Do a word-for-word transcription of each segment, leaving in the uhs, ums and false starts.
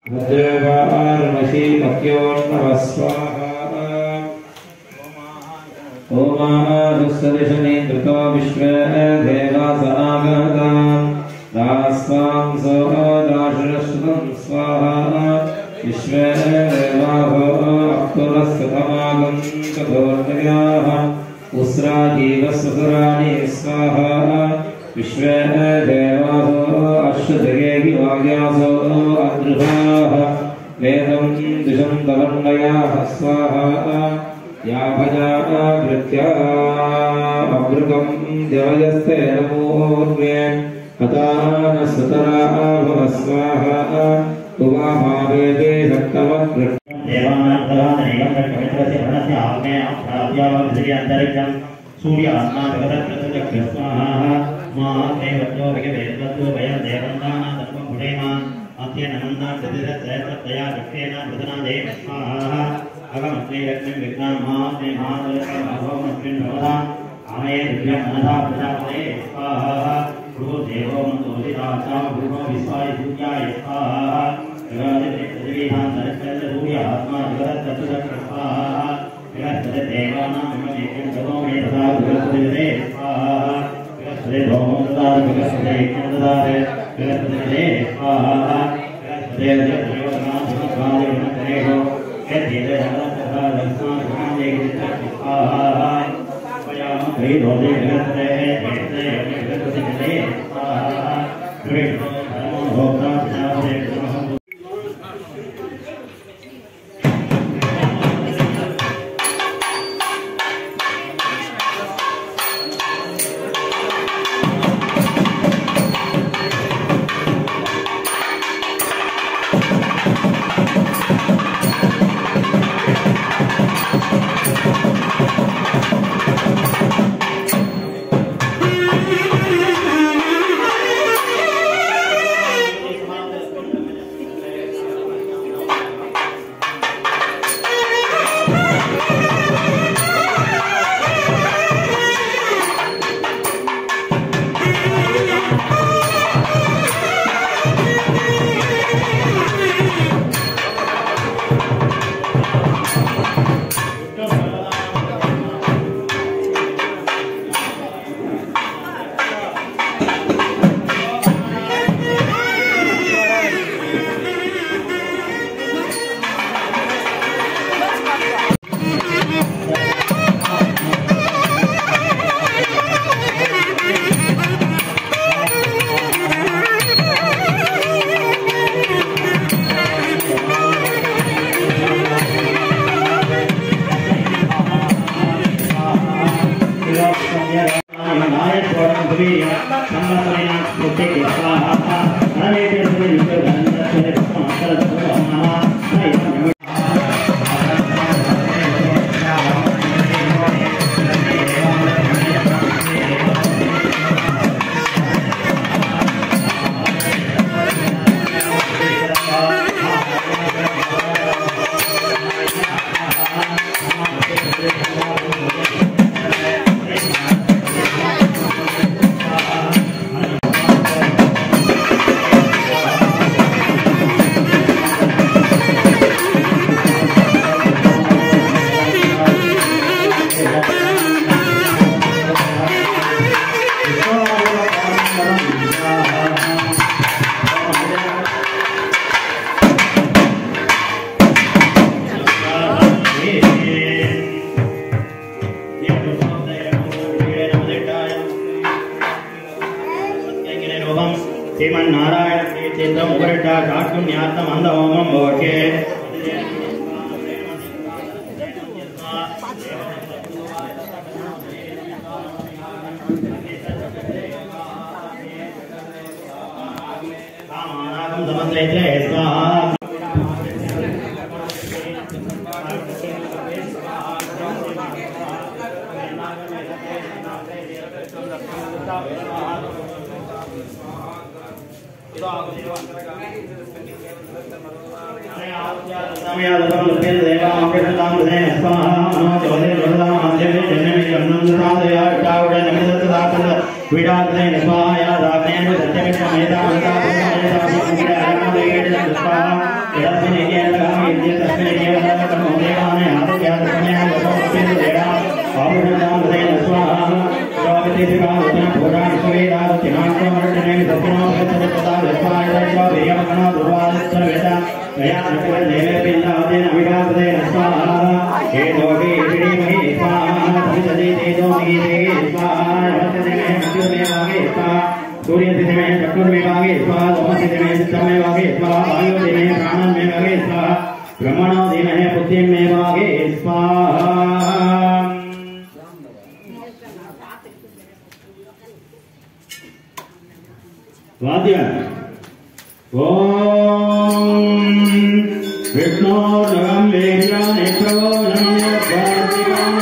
मध्यवारणसी मत्योन्नवस्वाहा ओमादुस्सदिशनेन्द्रतो विश्वे देवासनागताम् दास्वां सोदाशुरश्रुतं स्वाहा विश्वे देवाहो अक्तुरस्ततमागं कथोर्नयाः उस्राजीवस्वसुराणि स्वाहा विश्वे देवाहो अश्वतगेहि वाग्यासो अद्रुहाः वेदं दिशं तवर्णयाः स्वाहा याभजा कृत्या अमृतं देवयस्ते नमोर्मे हतान सुतरा भव स्वाहा उमामावेदे सप्तमकृत् देवानां भवस्य आग्नेय प्राप्यावधि अंतरिक्षं सूर्य आत्मावगतकृतचक्र स्वाहा महादेवत्यो भगवेद्वत्यो वयं देवन्दाना धर्मं गुणेमान अत्यनन्दा कृतिरत्तया दक्षेण प्रदना देव स्वाहा अगमत्रे लक्ष्मीं विघ्नां महात्मे महादलकं भगवन्तं भवदा आमये दिव्यं मनसा प्रजापते स्वाहा गुरु देवो मंतोषिताचा गुरु विश्वाय सूर्याय स्वाहा जगदे पृथ्वीहां सरस्वती सूर्य आत्मा जगदत्तचक्र स्वाहा जगदे देवानां ममेकं जगो मे तथा जगदे स्वाहा जगदे भवन्तार जगदे एकंदार जगदे स्वाहा जगदे देवनां जगद्वारे नरेहो यदि जगदत्तथा लक्ष्मण भगवाने स्वाहा पयाम श्री रोदे जगदे जगदे जगदे स्वाहा कृष्ण धर्मो भोक्ता प्रजापते सूर्य से में चक्र में भागे स्वाहा ओम से में चित्त में भागे स्वाहा वायु से में प्राणन में भागे स्वाहा ब्रह्मणो से में बुद्धि में भागे स्वाहा वाद्य ओम विष्णु नम वेद्या नेत्रो नम वादिकां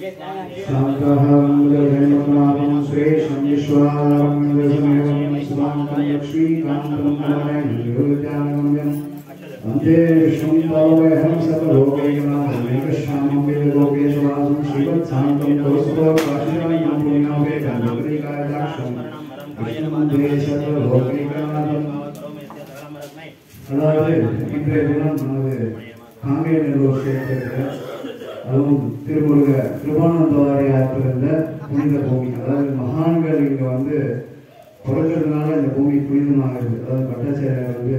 शान्तहं जगन्नाथं श्रेष्ठं विश्वां विष्णुं स्वान्तं लक्ष्मीकान्तं नमः अन्ते विष्णुं पावयहं सर्वलोकैकनाथं कृष्णां वेदलोकेश्वरां श्रीवत्सान्तं कौस्तुभकाशिनां पुण्यावेदं गौरीकायदाक्षं विष्णुं ते सर्वलोकैकनाथं அதாவது இன்றைய தினம் நமது காங்கேய நல்லூர் சேர்த்திருக்கிற அதுவும் திருமுருக கிருபானந்தவாரி ஆற்றிருந்த புனித பூமி. அதாவது மகான்கள் இங்க வந்து பிறக்கிறதுனால இந்த பூமி புனிதமாகுது. அதாவது பட்டாச்சாரியர் வந்து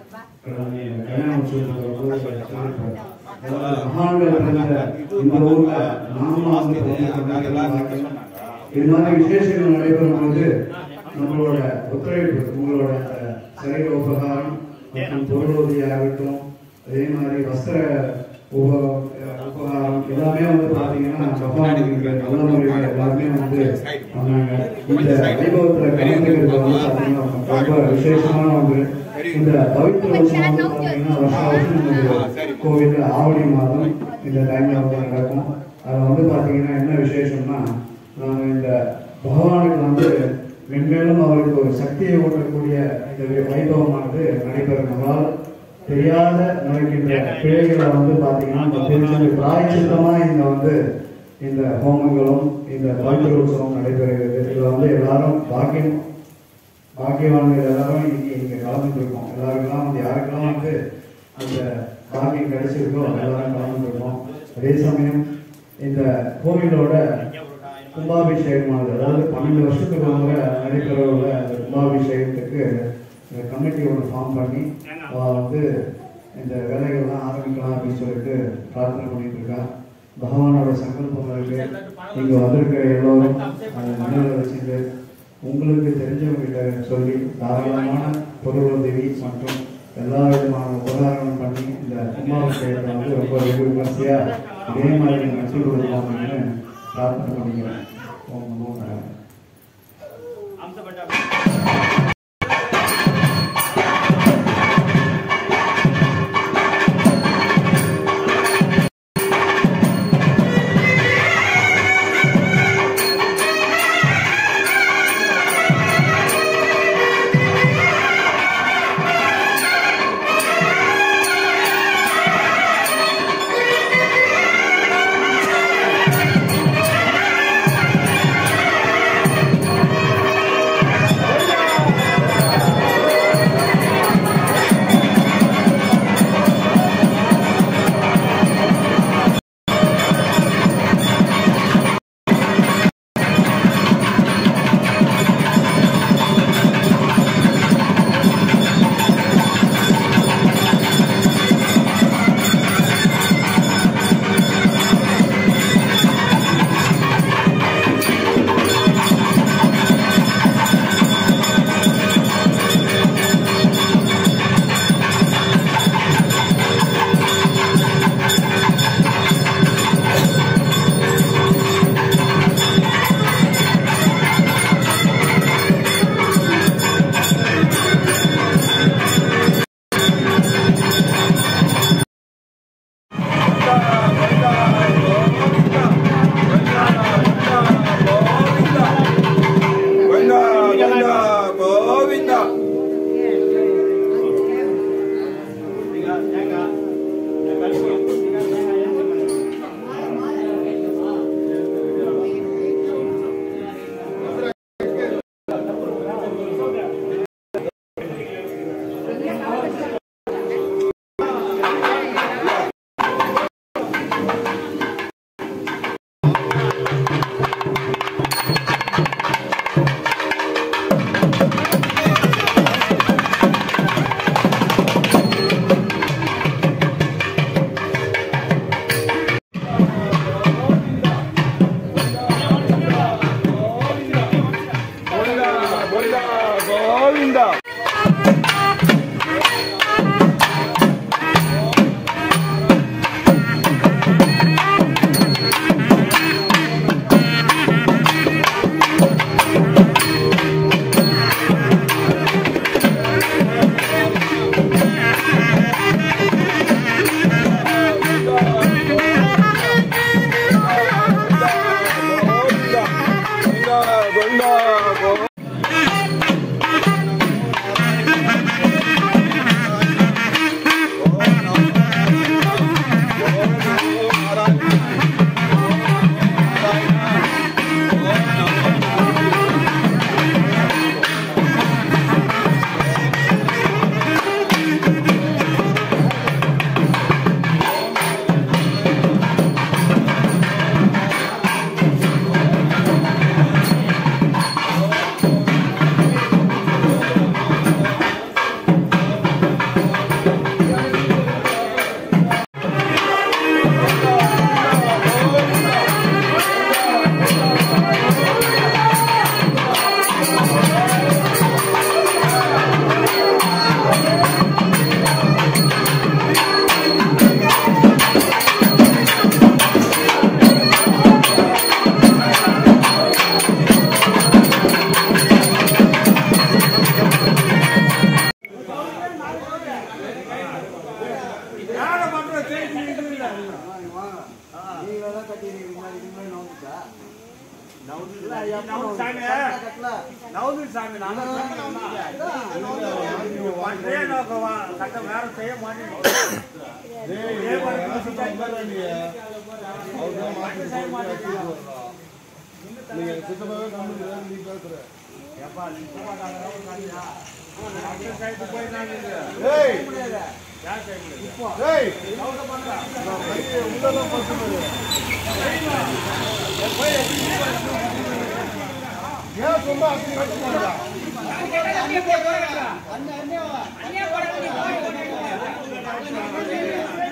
மகான்கள் பிறந்த இந்த ஊர்ல நாம வந்து இது மாதிரி விசேஷங்கள் நடைபெறும் போது நம்மளோட ஒத்துழைப்பு உங்களோட சரீர உபகாரம் மற்றும் பொருளுதவியாகட்டும் அதே மாதிரி வஸ்திர உப உபகாரம் எல்லாமே வந்து பார்த்தீங்கன்னா பகவானுக்கு நல்ல முறையில் எல்லாருமே வந்து பண்ணாங்க. இந்த வைபவத்துல கலந்துக்கிறது வந்து பார்த்தீங்கன்னா ரொம்ப விசேஷமான ஒன்று. இந்த பவித்திர உற்சவம் வந்து பார்த்தீங்கன்னா வருஷம் வருஷம் கோவில்ல ஆவணி மாதம் இந்த டைம்ல வந்து நடக்கும். அதில் வந்து பார்த்தீங்கன்னா என்ன விசேஷம்னா நாங்கள் இந்த பகவானுக்கு வந்து மென்மேலும் அவருக்கு ஒரு சக்தியை ஊட்டக்கூடிய இந்த வைபவமானது நடைபெறும். நம்மளால் தெரியாத நடக்கின்ற பிழைகளை வந்து பார்த்தீங்கன்னா தெரிஞ்சு பிராயச்சித்தமா இந்த வந்து இந்த ஹோமங்களும் இந்த பவித்திர உற்சவம் நடைபெறுகிறது. இதில் வந்து எல்லாரும் பாக்கியம் பாக்கியவான்கள் எல்லாரும் இன்னைக்கு இங்கே கலந்துட்டு இருக்கோம். எல்லாருக்கெல்லாம் வந்து யாருக்கெல்லாம் வந்து அந்த பாக்கியம் கிடைச்சிருக்கோ எல்லாரும் கலந்துட்டு இருக்கோம். அதே சமயம் இந்த கோவிலோட கும்பாபிஷேகமானது அதாவது பன்னெண்டு வருஷத்துக்கு முறை நடைபெற உள்ள அந்த கும்பாபிஷேகத்துக்கு கமிட்டி ஒன்று ஃபார்ம் பண்ணி வந்து இந்த வேலைகள்லாம் ஆரம்பிக்கலாம் அப்படின்னு சொல்லிட்டு பிரார்த்தனை பண்ணிட்டு இருக்கா. பகவானோட சங்கல்பங்களுக்கு இங்கே வந்திருக்கிற எல்லோரும் அதை மனதில் வச்சுட்டு உங்களுக்கு தெரிஞ்சவங்கிட்ட சொல்லி தாராளமான பொருளுதவி மற்றும் எல்லா விதமான உபகாரம் பண்ணி இந்த கும்பாபிஷேகத்தை வந்து ரொம்ப வெகு விமர்சையாக இதே மாதிரி நடத்தி கொடுக்கலாம்னு प्रार्थना பண்ணிக்கிறேன். ஓம் நமோ நாராயண. அண்ணே